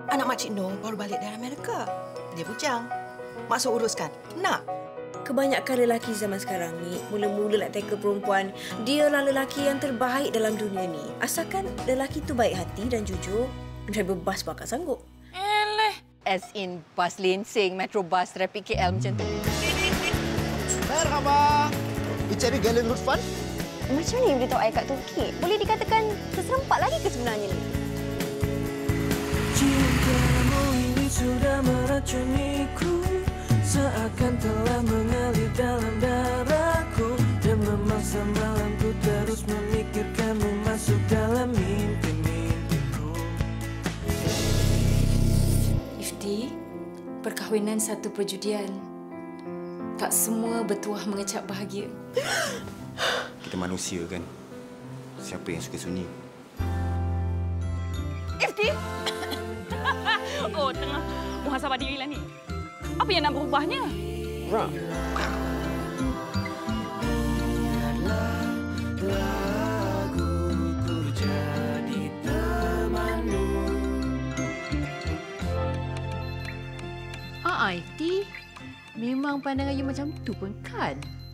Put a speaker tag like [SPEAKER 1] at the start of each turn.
[SPEAKER 1] Anak Makcik Noh baru balik dari Amerika. Dia bujang. Mak suruh uruskan. Nak?
[SPEAKER 2] Kebanyakan lelaki zaman sekarang ni mula-mula nak tackle perempuan, dialah lelaki yang terbaik dalam dunia ni. Asalkan lelaki tu baik hati dan jujur, driver bas bakal sanggup.
[SPEAKER 3] As in bas Lensing, Metro Bus, Rapid KL macam tu.
[SPEAKER 4] Merhaba. Bicara Galen Lutfan?
[SPEAKER 5] Macam mana you beritahu saya kat Turki? Boleh dikatakan terserempak lagi ke sebenarnya ni?
[SPEAKER 6] Cintamu ini sudah meracuniku, seakan telah mengalir dalam darahku dan memaksa malamku terus memikirkanmu masuk dalam mimpi-mimpiku.
[SPEAKER 7] Ifti, perkahwinan satu perjudian. Tak semua bertuah mengecap bahagia.
[SPEAKER 8] Kita manusia kan? Siapa yang suka sunyi?
[SPEAKER 3] Ifti!
[SPEAKER 9] Oh, tengah muhasabah diri lah ni. Apa yang nak berubahnya?
[SPEAKER 4] Ram.
[SPEAKER 3] Ifti, memang pandangan you macam tu pun kan?